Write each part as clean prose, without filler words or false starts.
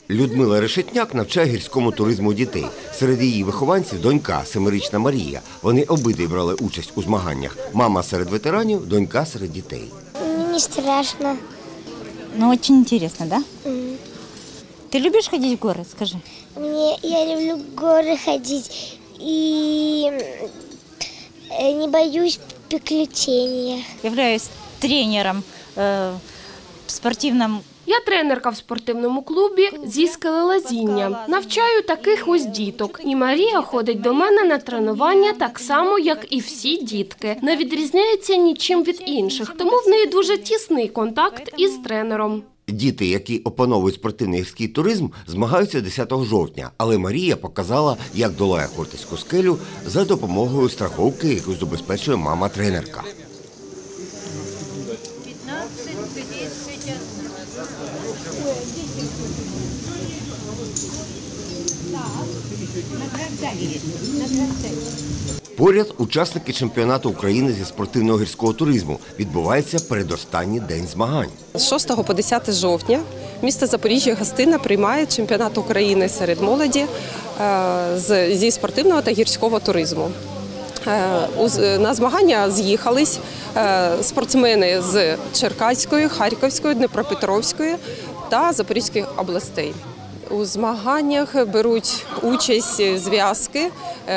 Людмила Решетняк навчає гірському туризму дітей. Серед її вихованців донька, 7-річна Марія. Вони обидві брали участь у змаганнях. Мама серед ветеранів, донька серед дітей. Мені страшно. Ну, очень интересно, да? Ты любишь ходить в горы, скажи? Я люблю в горы ходить и не боюсь приключений. Являюсь тренером в спортивном. Я тренерка в спортивному клубі зі скелелазіння. Навчаю таких ось діток. І Марія ходить до мене на тренування так само, як і всі дітки. Не відрізняється нічим від інших, тому в неї дуже тісний контакт із тренером. Діти, які опановують спортивний гірський туризм, змагаються 10 жовтня. Але Марія показала, як долає Хортицьку скелю за допомогою страховки, яку забезпечує мама-тренерка. Поряд учасники чемпіонату України зі спортивного гірського туризму. Відбувається передостанній день змагань. З 6 по 10 жовтня місто Запоріжжя гостинно приймає чемпіонат України серед молоді зі спортивного та гірського туризму. На змагання з'їхались спортсмени з Черкаської, Харківської, Дніпропетровської та Запорізької областей. У змаганнях беруть участь зв'язки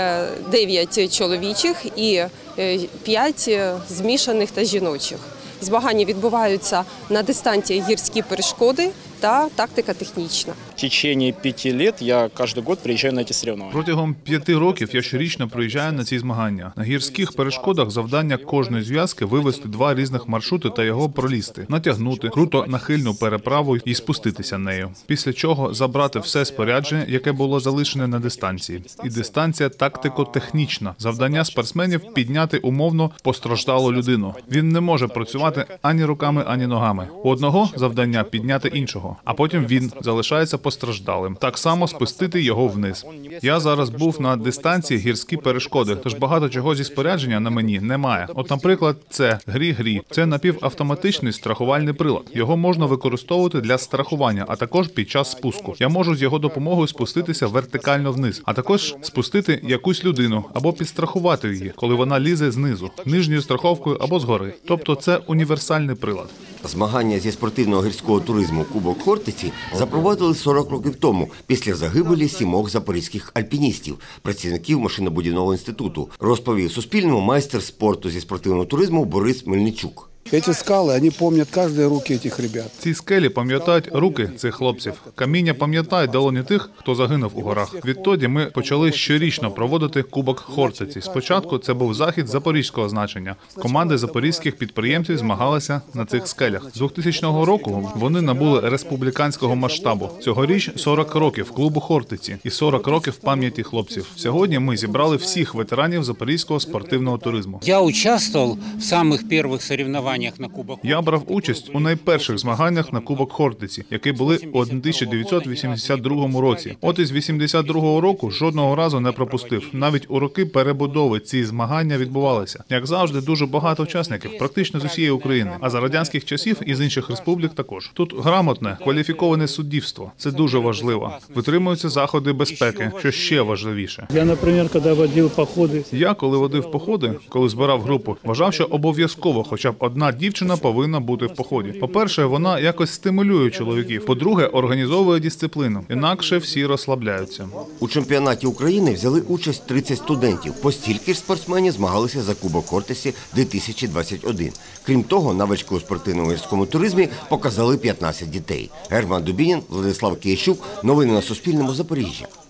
9 чоловічих і 5 змішаних та жіночих. Змагання відбуваються на дистанції гірські перешкоди та тактика технічна. В течение 5 лет я каждый год приезжаю на эти соревнования. Протягом 5 років я щорічно приїжджаю на ці змагання. На гірських перешкодах завдання кожної зв'язки вивести 2 різних маршрути та його пролізти, натягнути круто нахильну переправу і спуститися нею. Після чого забрати все спорядження, яке було залишене на дистанції. І дистанція тактико-технічна. Завдання спортсменів – підняти умовно постраждалу людину. Він не може працювати ані руками, ані ногами. У одного завдання – підняти іншого, а потім він залишається постраждалим. Так само спустити його вниз. Я зараз був на дистанції гірські перешкоди, тож багато чого зі спорядження на мені немає. От, наприклад, це грі-грі. Це напівавтоматичний страхувальний прилад. Його можна використовувати для страхування, а також під час спуску. Я можу з його допомогою спуститися вертикально вниз, а також спустити якусь людину або підстрахувати її, коли вона лізе знизу, нижньою страховкою або згори. Тобто це універсальний прилад. Змагання зі спортивного гірського туризму «Кубок Хортиці» запровадили 40 років тому, після загибелі 7 запорізьких альпіністів, працівників машинобудівного інституту, розповів Суспільному майстер спорту зі спортивного туризму Борис Мельничук. Ці скали, вони пам'ятають кожні руки цих ребят. Ці скелі пам'ятають руки цих хлопців. Каміння пам'ятають долоні тих, хто загинув у горах. Відтоді ми почали щорічно проводити Кубок Хортиці. Спочатку це був захід запорізького значення. Команди запорізьких підприємців змагалися на цих скелях. З 2000 року вони набули республіканського масштабу. Цьогоріч 40 років клубу Хортиці і 40 років пам'яті хлопців. Сьогодні ми зібрали всіх ветеранів запорізького спортивного туризму. Я участвував в самих перших соревнованиях. Я брав участь у найперших змаганнях на Кубок Хортиці, які були у 1982 році. От із 82 року жодного разу не пропустив. Навіть у роки перебудови ці змагання відбувалися. Як завжди, дуже багато учасників, практично з усієї України. А за радянських часів і з інших республік також. Тут грамотне, кваліфіковане суддівство. Це дуже важливо. Витримуються заходи безпеки, що ще важливіше. Я, наприклад, коли водив походи. Я, коли водив походи, коли збирав групу, вважав, що обов'язково хоча б одна дівчина повинна бути в поході. По-перше, вона якось стимулює чоловіків. По-друге, організовує дисципліну. Інакше всі розслабляються. У чемпіонаті України взяли участь 30 студентів. По стільки ж спортсменів змагалися за Кубок Хортиці 2021. Крім того, навички у спортивному гірському туризмі показали 15 дітей. Герман Дубінін, Владислав Киящук. Новини на Суспільному. Запоріжжя.